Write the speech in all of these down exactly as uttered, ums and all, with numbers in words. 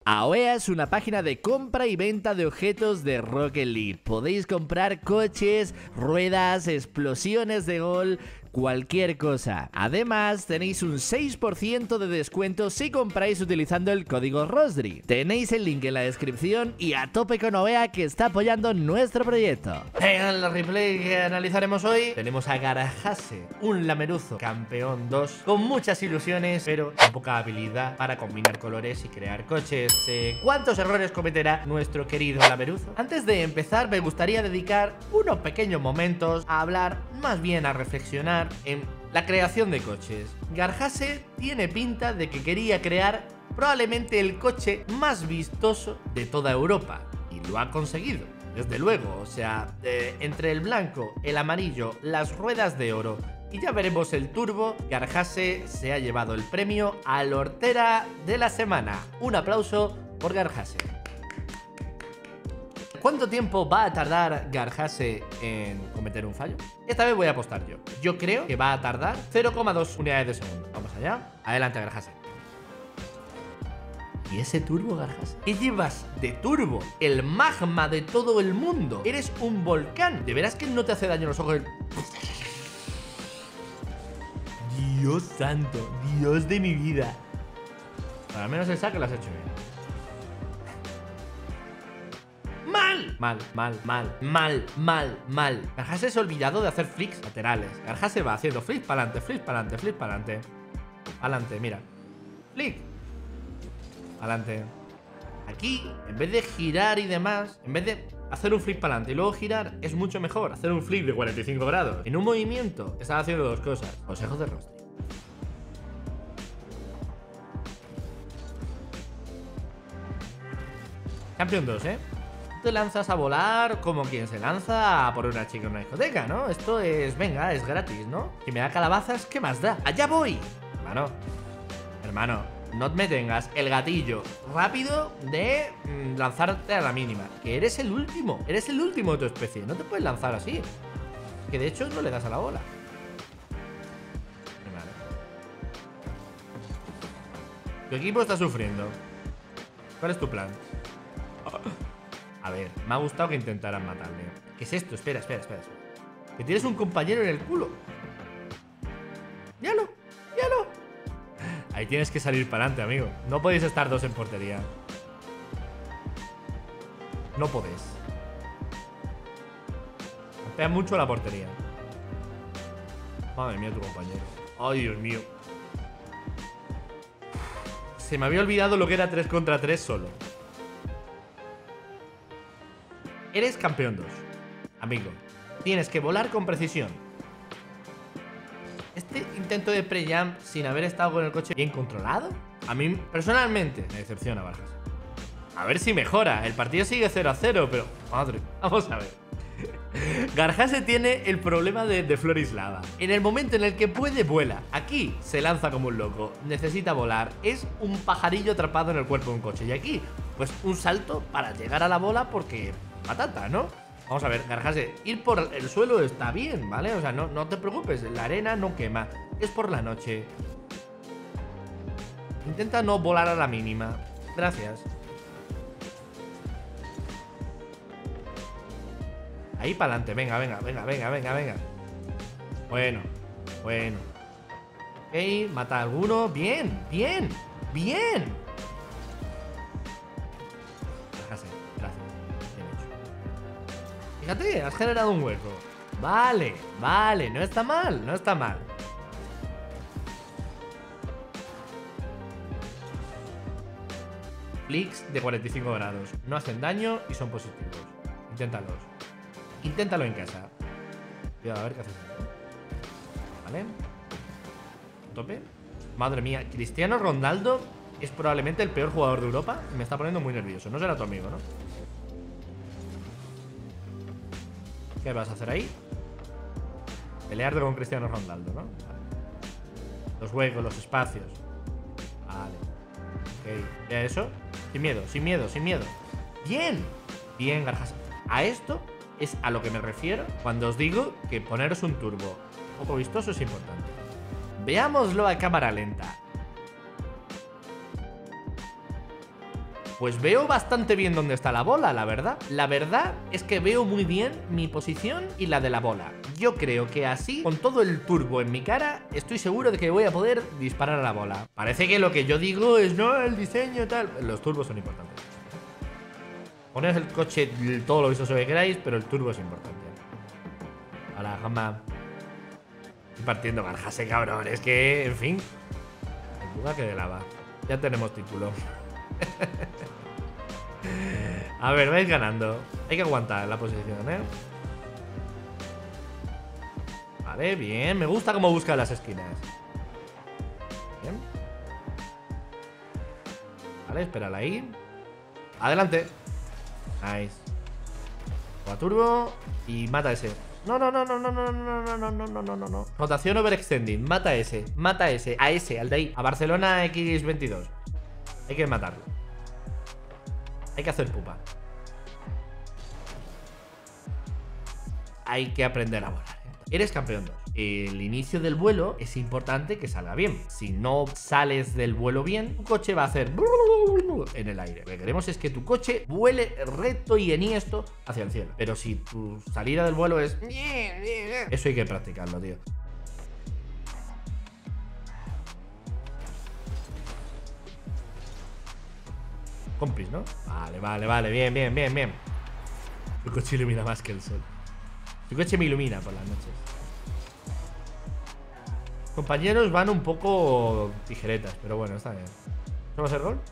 Aoea es una página de compra y venta de objetos de Rocket League. Podéis comprar coches, ruedas, explosiones de gol, cualquier cosa. Además, tenéis un seis por ciento de descuento si compráis utilizando el código Rosdry. Tenéis el link en la descripción y a tope con Aoea, que está apoyando nuestro proyecto. En el replay que analizaremos hoy tenemos a Garajase, un lameruzo campeón dos con muchas ilusiones pero con poca habilidad para combinar colores y crear coches. Eh, ¿Cuántos errores cometerá nuestro querido lameruzo? Antes de empezar, me gustaría dedicar unos pequeños momentos a hablar, más bien a reflexionar en la creación de coches. Garajase tiene pinta de que quería crear probablemente el coche más vistoso de toda Europa, y lo ha conseguido, desde luego. O sea, eh, entre el blanco, el amarillo, las ruedas de oro y ya veremos el turbo, Garajase se ha llevado el premio al hortera de la semana. Un aplauso por Garajase. ¿Cuánto tiempo va a tardar Garajase en cometer un fallo? Esta vez voy a apostar yo. Yo creo que va a tardar cero coma dos unidades de segundo. Vamos allá. Adelante, Garajase. ¿Y ese turbo, Garajase? ¿Qué llevas de turbo? El magma de todo el mundo. Eres un volcán. ¿De veras que no te hace daño los ojos? Dios santo. Dios de mi vida. Bueno, al menos el saque lo has hecho bien. ¡Mal! Mal, mal, mal, mal, mal, mal. Garajase se ha olvidado de hacer flicks laterales. Garajase va haciendo flicks para adelante, flicks para adelante, flicks para adelante. Adelante, mira. Flick. Adelante. Aquí, en vez de girar y demás, en vez de hacer un flick para adelante y luego girar, es mucho mejor hacer un flick de cuarenta y cinco grados. En un movimiento están haciendo dos cosas. Consejos de Rosdry. Campeón dos, ¿eh? Te lanzas a volar como quien se lanza a por una chica en una discoteca, ¿no? Esto es, venga, es gratis, ¿no? Si me da calabazas, ¿qué más da? ¡Allá voy! Hermano, hermano, no me tengas el gatillo rápido de mmm, lanzarte a la mínima. Que eres el último, eres el último de tu especie. No te puedes lanzar así. Que de hecho no le das a la bola. Vale. Tu equipo está sufriendo. ¿Cuál es tu plan? A ver, me ha gustado que intentaran matarle. ¿Qué es esto? Espera, espera, espera, espera. Que tienes un compañero en el culo. ¡Míralo! ¡Míralo! Ahí tienes que salir para adelante, amigo. No podéis estar dos en portería. No podéis. Pega mucho la portería. Madre mía, tu compañero. Ay, Dios mío. Se me había olvidado lo que era tres contra tres solo. Eres campeón dos, amigo. Tienes que volar con precisión. Este intento de pre-jump sin haber estado con el coche bien controlado, a mí personalmente me decepciona, Barajas. A ver si mejora. El partido sigue cero a cero, pero madre, vamos a ver. Garajase tiene el problema de, de Florislava. En el momento en el que puede, vuela. Aquí se lanza como un loco. Necesita volar. Es un pajarillo atrapado en el cuerpo de un coche. Y aquí, pues un salto para llegar a la bola porque... patata, ¿no? Vamos a ver, Garajase, ir por el suelo está bien, ¿vale? O sea, no, no te preocupes, la arena no quema. Es por la noche. Intenta no volar a la mínima. Gracias. Ahí para adelante, venga, venga, venga, venga, venga, venga. Bueno, bueno. Ok, mata a alguno. Bien, bien, bien. Garajase, gracias. Bien hecho. Fíjate, has generado un hueco. Vale, vale, no está mal, no está mal. Flicks de cuarenta y cinco grados. No hacen daño y son positivos. Inténtalos. Inténtalo en casa. Cuidado, a ver qué haces. ¿Vale? Tope. Madre mía, Cristiano Ronaldo es probablemente el peor jugador de Europa. Me está poniendo muy nervioso. No será tu amigo, ¿no? ¿Qué vas a hacer ahí? Pelearte con Cristiano Ronaldo, ¿no? Vale. Los huecos, los espacios. Vale. Ok. ¿Ya eso? Sin miedo, sin miedo, sin miedo. ¡Bien! Bien, Garajase. A esto es a lo que me refiero cuando os digo que poneros un turbo un poco vistoso es importante. Veámoslo a cámara lenta. Pues veo bastante bien dónde está la bola, la verdad. La verdad es que veo muy bien mi posición y la de la bola. Yo creo que así, con todo el turbo en mi cara, estoy seguro de que voy a poder disparar a la bola. Parece que lo que yo digo es no, el diseño tal. Los turbos son importantes. Poneos el coche todo lo vistoso que queráis, pero el turbo es importante. A la gama. Estoy partiendo garjase, cabrón. Es que, en fin. Duda que de lava. Ya tenemos título. A ver, vais ganando. Hay que aguantar la posición, ¿eh? Vale, bien. Me gusta cómo busca las esquinas. Bien. Vale, espérala ahí. Adelante. Nice. Toma turbo y mata a ese. No, no, no, no, no, no, no, no, no, no, no, no, no, no. Rotación overextending. Mata a ese. Mata a ese. A ese, al de ahí. A Barcelona equis veintidós. Hay que matarlo. Hay que hacer pupa. Hay que aprender a volar, ¿eh? Eres campeón dos. El inicio del vuelo es importante que salga bien. Si no sales del vuelo bien, tu coche va a hacer en el aire. Lo que queremos es que tu coche vuele recto y enhiesto hacia el cielo. Pero si tu salida del vuelo es... Eso hay que practicarlo, tío. Compis, ¿no? Vale, vale, vale. Bien, bien, bien, bien. Tu coche ilumina más que el sol. Tu coche me ilumina por las noches. Compañeros van un poco tijeretas, pero bueno, está bien. ¿Eso va a ser gol?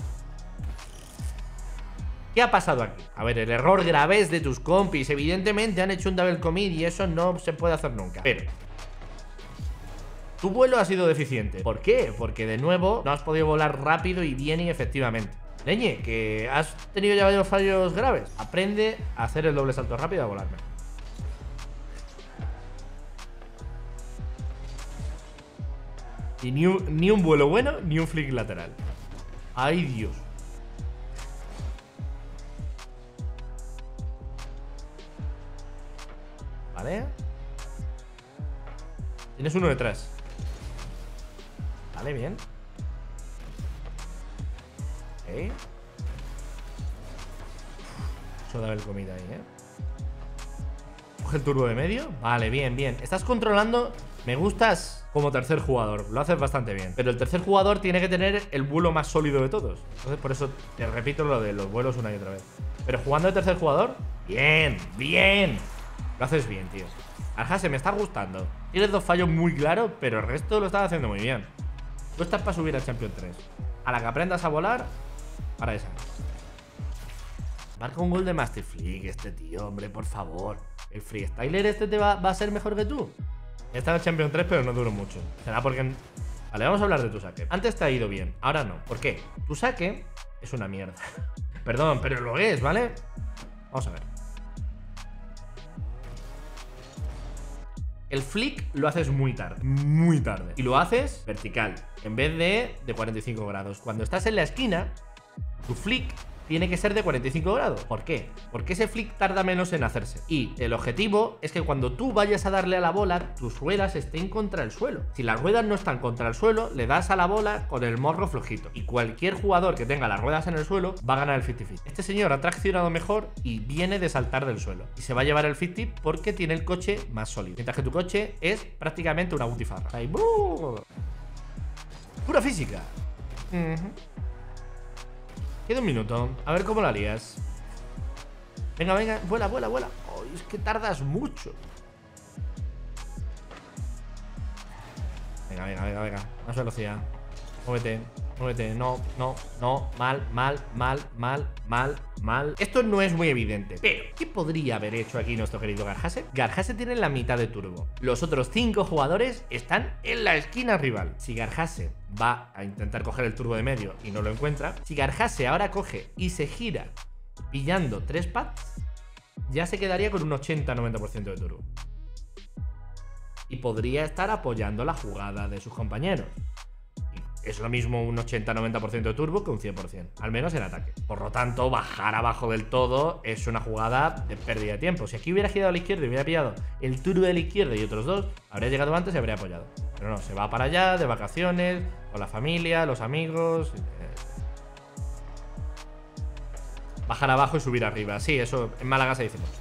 ¿Qué ha pasado aquí? A ver, el error grave es de tus compis. Evidentemente han hecho un double commit y eso no se puede hacer nunca. Pero tu vuelo ha sido deficiente. ¿Por qué? Porque de nuevo no has podido volar rápido y bien y efectivamente. Leñe, que has tenido ya varios fallos graves. Aprende a hacer el doble salto rápido y a volarme. Y ni un, ni un vuelo bueno, ni un flick lateral. ¡Ay, Dios! Vale. Tienes uno detrás. Vale, bien. Ok. Eso da el comida ahí, ¿eh? Coge el turbo de medio. Vale, bien, bien. Estás controlando... Me gustas como tercer jugador, lo haces bastante bien. Pero el tercer jugador tiene que tener el vuelo más sólido de todos. Entonces por eso te repito lo de los vuelos una y otra vez. Pero jugando de tercer jugador, bien, bien. Lo haces bien, tío. Garjase, me está gustando. Tienes dos fallos muy claros, pero el resto lo estás haciendo muy bien. Tú estás para subir al Champion tres. A la que aprendas a volar, para esa. Marca un gol de Master Flick este tío, hombre, por favor. El freestyler este te va, va a ser mejor que tú. He estado en Champion tres, pero no duró mucho. Será porque... Vale, vamos a hablar de tu saque. Antes te ha ido bien, ahora no. ¿Por qué? Tu saque es una mierda. Perdón, pero lo es, ¿vale? Vamos a ver. El flick lo haces muy tarde. Muy tarde. Y lo haces vertical, en vez de de cuarenta y cinco grados. Cuando estás en la esquina, tu flick tiene que ser de cuarenta y cinco grados. ¿Por qué? Porque ese flick tarda menos en hacerse. Y el objetivo es que cuando tú vayas a darle a la bola, tus ruedas estén contra el suelo. Si las ruedas no están contra el suelo, le das a la bola con el morro flojito. Y cualquier jugador que tenga las ruedas en el suelo va a ganar el cincuenta cincuenta. Este señor ha traccionado mejor y viene de saltar del suelo. Y se va a llevar el cincuenta porque tiene el coche más sólido. Mientras que tu coche es prácticamente una butifarra. Ahí, ¡buh! Pura física. Uh-huh. Queda un minuto, a ver cómo la lías. Venga, venga, vuela, vuela, vuela. Oh, es que tardas mucho. Venga, venga, venga, venga. Más velocidad. Muévete, muévete. No, no, no. Mal, mal, mal, mal, mal, mal. Esto no es muy evidente. Pero, ¿qué podría haber hecho aquí nuestro querido Garjase? Garjase tiene la mitad de turbo. Los otros cinco jugadores están en la esquina rival. Si Garjase va a intentar coger el turbo de medio y no lo encuentra, si Garjase ahora coge y se gira pillando tres pads, ya se quedaría con un ochenta a noventa por ciento de turbo. Y podría estar apoyando la jugada de sus compañeros. Es lo mismo un ochenta a noventa por ciento de turbo que un cien por ciento, al menos en ataque. Por lo tanto, bajar abajo del todo es una jugada de pérdida de tiempo. Si aquí hubiera girado a la izquierda y hubiera pillado el turbo de la izquierda y otros dos, habría llegado antes y habría apoyado. Pero no, se va para allá, de vacaciones, con la familia, los amigos. bajar abajo y subir arriba. Sí, eso en Málaga se dice mucho.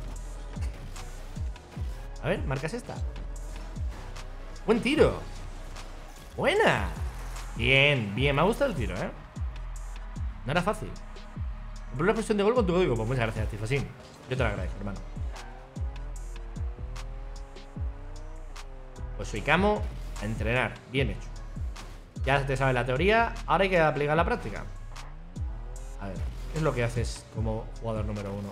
A ver, marcas esta. Buen tiro. Buena. Bien, bien, me ha gustado el tiro, ¿eh? No era fácil. Compré una expresión de gol con tu código. Pues muchas gracias, Tifosín. Yo te lo agradezco, hermano. Pues soy Camo a entrenar. Bien hecho. Ya te sabes la teoría. Ahora hay que aplicar la práctica. A ver, ¿qué es lo que haces como jugador número uno?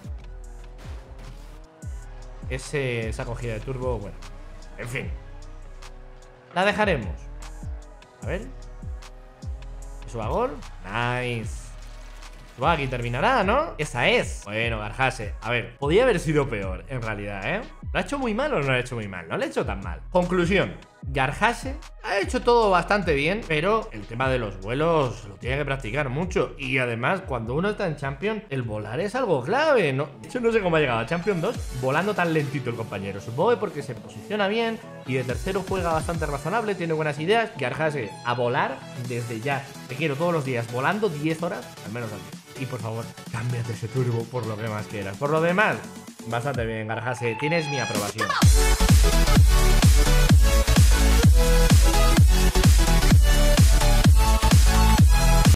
Ese, esa cogida de turbo, bueno. En fin. La dejaremos. A ver. Suba gol. Nice. Suba aquí terminará, ¿no? Esa es. Bueno, Garjase. A ver, podía haber sido peor, en realidad, ¿eh? ¿Lo ha hecho muy mal o no lo ha hecho muy mal? No lo ha hecho tan mal. Conclusión. Garjase ha hecho todo bastante bien, pero el tema de los vuelos lo tiene que practicar mucho. Y además, cuando uno está en Champions, el volar es algo clave, ¿no? De hecho, no sé cómo ha llegado a Champions dos volando tan lentito el compañero. Supongo que porque se posiciona bien y de tercero juega bastante razonable, tiene buenas ideas. Garjase, a volar desde ya. Te quiero todos los días volando diez horas, al menos al día. Y por favor, cámbiate ese turbo por lo que más quieras. Por lo demás, bastante bien, Garjase. Tienes mi aprobación.